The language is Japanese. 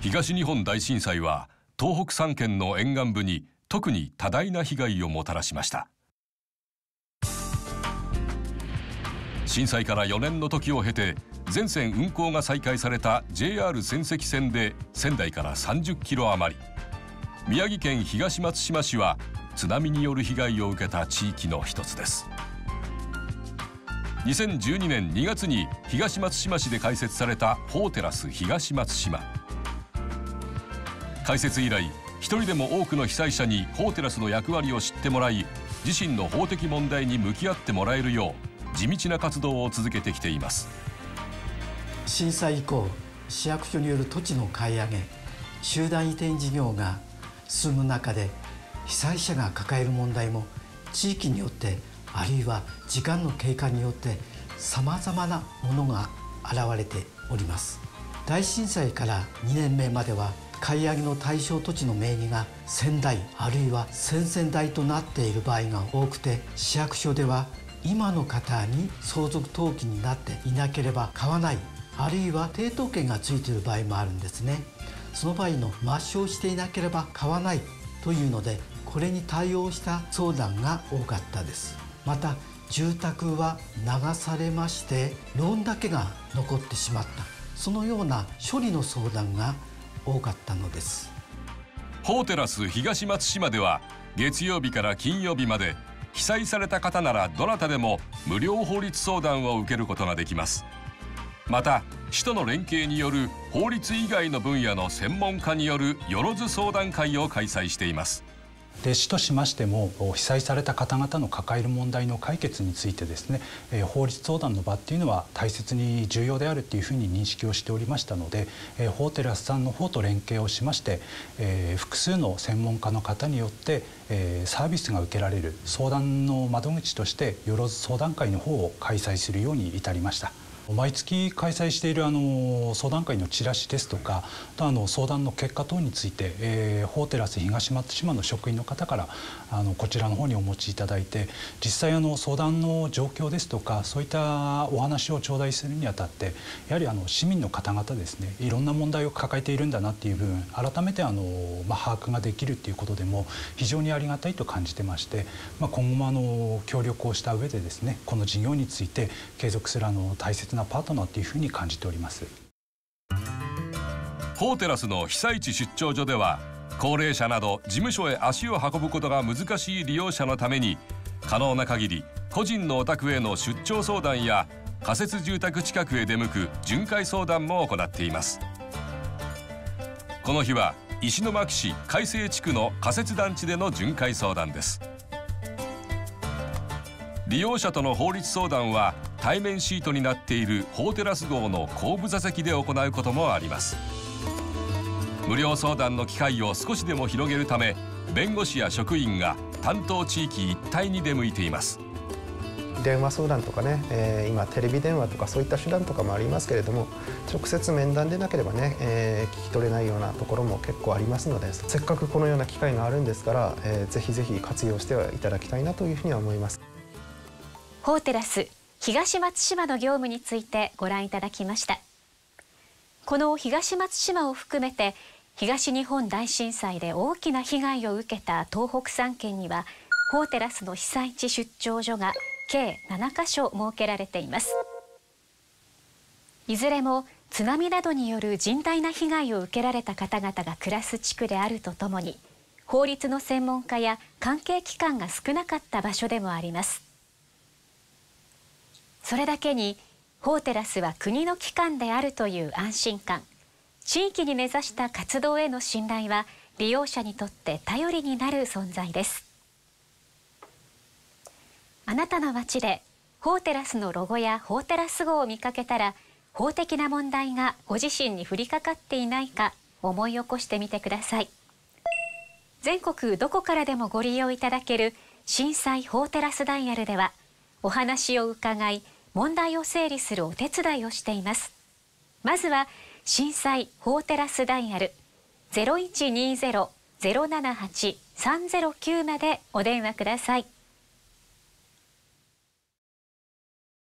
東日本大震災は東北3県の沿岸部に特に多大な被害をもたらしました。震災から4年の時を経て全線運行が再開された JR 仙石線で仙台から30キロ余り、宮城県東松島市は津波による被害を受けた地域の一つです。2012年2月に東松島市で開設されたホーテラス東松島。開設以来、一人でも多くの被災者にホーテラスの役割を知ってもらい、自身の法的問題に向き合ってもらえるよう地道な活動を続けてきています。 震災以降、市役所による土地の買い上げ、集団移転事業が進む中で、被災者が抱える問題も地域によってあるいは時間の経過によってさまざまなものが現れております。大震災から2年目までは買い上げの対象土地の名義が1000台あるいは1000台となっている場合が多くて、市役所では今の方に相続登記になっていなければ買わない、あるいは抵当権がついている場合もあるんですね。その場合の抹消していなければ買わないというので、これに対応した相談が多かったです。また住宅は流されましてローンだけが残ってしまった、そのような処理の相談が多かったのです。 ホーテラス東松島では月曜日から金曜日まで被災された方ならどなたでも無料法律相談を受けることができます。また市との連携による法律以外の分野の専門家によるよろず相談会を開催しています。 で市としましても被災された方々の抱える問題の解決についてですね、法律相談の場っていうのは大切に重要であるというふうに認識をしておりましたので、ホーテラスさんの方と連携をしまして、複数の専門家の方によってサービスが受けられる相談の窓口としてよろず相談会の方を開催するように至りました。毎月開催している相談会のチラシですとか、相談の結果等について、ホーテラス東松島の職員の方からこちらの方にお持ちいただいて、実際相談の状況ですとかそういったお話を頂戴するにあたって、やはり市民の方々ですね、いろんな問題を抱えているんだなっていう部分改めて把握ができるっていうことでも非常にありがたいと感じてまして、今後も協力をした上でですね、この事業について継続する大切なパートナーというふうに感じております。 ホーテラスの被災地出張所では、高齢者など事務所へ足を運ぶことが難しい利用者のために、可能な限り個人のお宅への出張相談や仮設住宅近くへ出向く巡回相談も行っています。この日は石巻市海西地区の仮設団地での巡回相談です。利用者との法律相談は対面シートになっているホーテラス号の後部座席で行うこともあります。無料相談の機会を少しでも広げるため、弁護士や職員が担当地域一体に出向いています。 電話相談とかね、今テレビ電話とかそういった手段とかもありますけれども、直接面談でなければね、聞き取れないようなところも結構ありますので、せっかくこのような機会があるんですから、ぜひぜひ活用していただきたいなというふうには思います。 ホーテラス東松島の業務についてご覧いただきました。この東松島を含めて東日本大震災で大きな被害を受けた東北3県には、ホーテラスの被災地出張所が計7カ所設けられています。いずれも津波などによる甚大な被害を受けられた方々が暮らす地区であるとともに、法律の専門家や関係機関が少なかった場所でもあります。それだけにホーテラスは国の機関であるという安心感、地域に根ざした活動への信頼は利用者にとって頼りになる存在です。あなたの街でホーテラスのロゴやホーテラス号を見かけたら、法的な問題がご自身に降りかかっていないか思い起こしてみてください。全国どこからでもご利用いただける震災ホーテラスダイヤルでは、お話を伺い問題を整理するお手伝いをしています。まずは震災ホーテラスダイヤル 0120-078-309 までお電話ください。